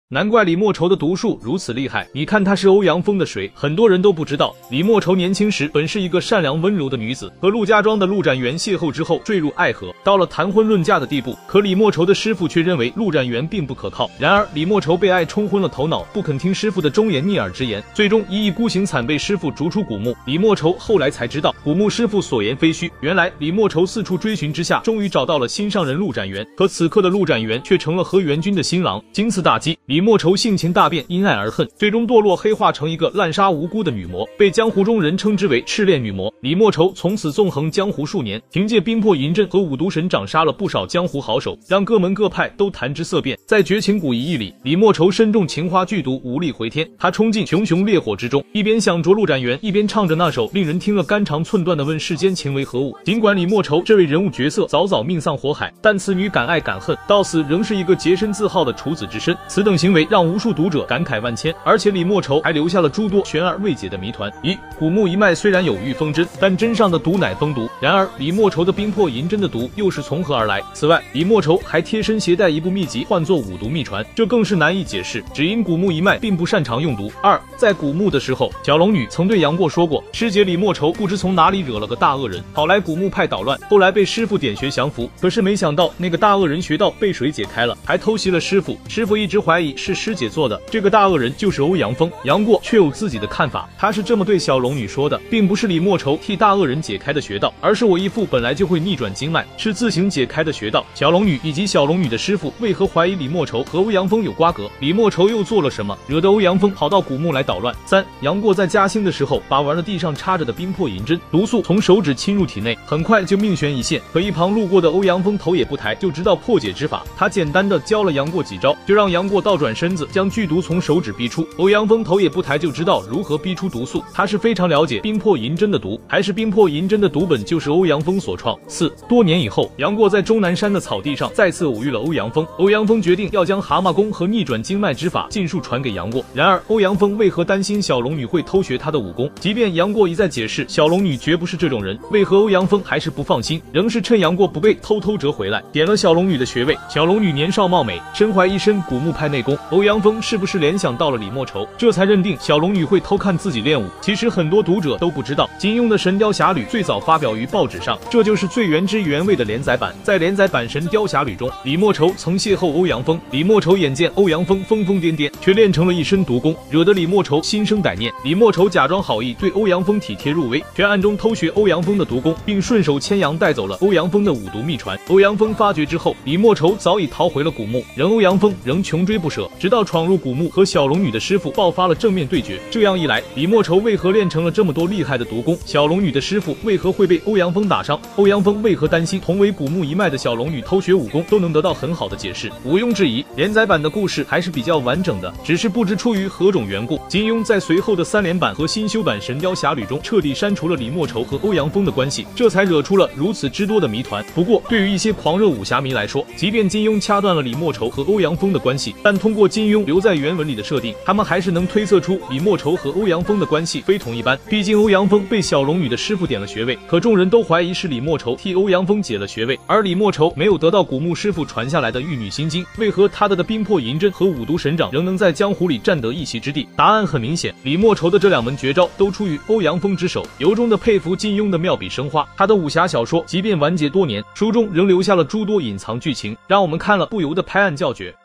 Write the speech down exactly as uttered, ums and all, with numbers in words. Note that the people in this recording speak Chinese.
难怪李莫愁的毒术如此厉害，你看她是欧阳锋的谁？很多人都不知道，李莫愁年轻时本是一个善良温柔的女子，和陆家庄的陆展元邂逅之后坠入爱河，到了谈婚论嫁的地步。可李莫愁的师傅却认为陆展元并不可靠，然而李莫愁被爱冲昏了头脑，不肯听师傅的忠言逆耳之言，最终一意孤行，惨被师傅逐出古墓。李莫愁后来才知道，古墓师傅所言非虚，原来李莫愁四处追寻之下，终于找到了心上人陆展元，可此刻的陆展元却成了何元君的新郎。经此打击，李莫愁性情大变，因爱而恨，最终堕落黑化成一个滥杀无辜的女魔，被江湖中人称之为赤练女魔。李莫愁从此纵横江湖数年，凭借冰魄银阵和五毒神掌杀了不少江湖好手，让各门各派都谈之色变。在绝情谷一役里，李莫愁身中情花剧毒，无力回天，他冲进熊熊烈火之中，一边想着陆展元，一边唱着那首令人听了肝肠寸断的问世间情为何物。尽管李莫愁这位人物角色早早命丧火海，但此女敢爱敢恨，到死仍是一个洁身自好的处子之身，此等行为让无数读者感慨万千。而且李莫愁还留下了诸多悬而未解的谜团。一、古墓一脉虽然有玉风针，但针上的毒乃风毒，然而李莫愁的冰魄银针的毒又是从何而来？此外，李莫愁还贴身携带一部秘籍，唤作五毒秘传，这更是难以解释，只因古墓一脉并不擅长用毒。二、在古墓的时候，小龙女曾对杨过说过，师姐李莫愁不知从哪里惹了个大恶人，跑来古墓派捣乱，后来被师傅点穴降服，可是没想到那个大恶人穴道被水解开了，还偷袭了师傅，师傅一直怀疑是师姐做的，这个大恶人就是欧阳锋。杨过却有自己的看法，他是这么对小龙女说的，并不是李莫愁替大恶人解开的穴道，而是我义父本来就会逆转经脉，是自行解开的穴道。小龙女以及小龙女的师傅为何怀疑李莫愁和欧阳锋有瓜葛？李莫愁又做了什么，惹得欧阳锋跑到古墓来捣乱？三、杨过在嘉兴的时候，把玩了地上插着的冰魄银针，毒素从手指侵入体内，很快就命悬一线。可一旁路过的欧阳锋头也不抬，就知道破解之法，他简单的教了杨过几招，就让杨过倒转身子，将剧毒从手指逼出。欧阳锋头也不抬，就知道如何逼出毒素，他是非常了解冰魄银针的毒，还是冰魄银针的毒本就是欧阳锋所创。四、多年以后，杨过在终南山的草地上再次偶遇了欧阳锋，欧阳锋决定要将蛤蟆功和逆转经脉之法尽数传给杨过。然而欧阳锋为何担心小龙女会偷学他的武功？即便杨过一再解释小龙女绝不是这种人，为何欧阳锋还是不放心，仍是趁杨过不备偷偷折回来，点了小龙女的穴位。小龙女年少貌美，身怀一身古墓派内功，欧阳锋是不是联想到了李莫愁，这才认定小龙女会偷看自己练武？其实很多读者都不知道，金庸的《神雕侠侣》最早发表于报纸上，这就是最原汁原味的连载版。在连载版《神雕侠侣》中，李莫愁曾邂逅欧阳锋，李莫愁眼见欧阳锋疯疯癫癫，却练成了一身毒功，惹得李莫愁心生歹念。李莫愁假装好意对欧阳锋体贴入微，却暗中偷学欧阳锋的毒功，并顺手牵羊带走了欧阳锋的五毒秘传。欧阳锋发觉之后，李莫愁早已逃回了古墓，仍欧阳锋仍穷追不舍，直到闯入古墓和小龙女的师傅爆发了正面对决。这样一来，李莫愁为何练成了这么多厉害的毒功？小龙女的师傅为何会被欧阳锋打伤？欧阳锋为何担心同为古墓一脉的小龙女偷学武功？都能得到很好的解释，毋庸置疑，连载版的故事还是比较完整的，只是不知出于何种缘故，金庸在随后的三连版和新修版《神雕侠侣》中彻底删除了李莫愁和欧阳锋的关系，这才惹出了如此之多的谜团。不过对于一些狂热武侠迷来说，即便金庸掐断了李莫愁和欧阳锋的关系，但通过金庸留在原文里的设定，他们还是能推测出李莫愁和欧阳锋的关系非同一般。毕竟欧阳锋被小龙女的师傅点了穴位，可众人都怀疑是李莫愁替欧阳锋解了穴位，而李莫愁没有得到古墓师傅传下来的玉女心经，为何他的的冰魄银针和五毒神掌仍能在江湖里占得一席之地？答案很明显，李莫愁的这两门绝招都出于欧阳锋之手。由衷的佩服金庸的妙笔生花，他的武侠小说即便完结多年，书中仍留下了诸多隐藏剧情，让我们看了不由得拍案叫绝。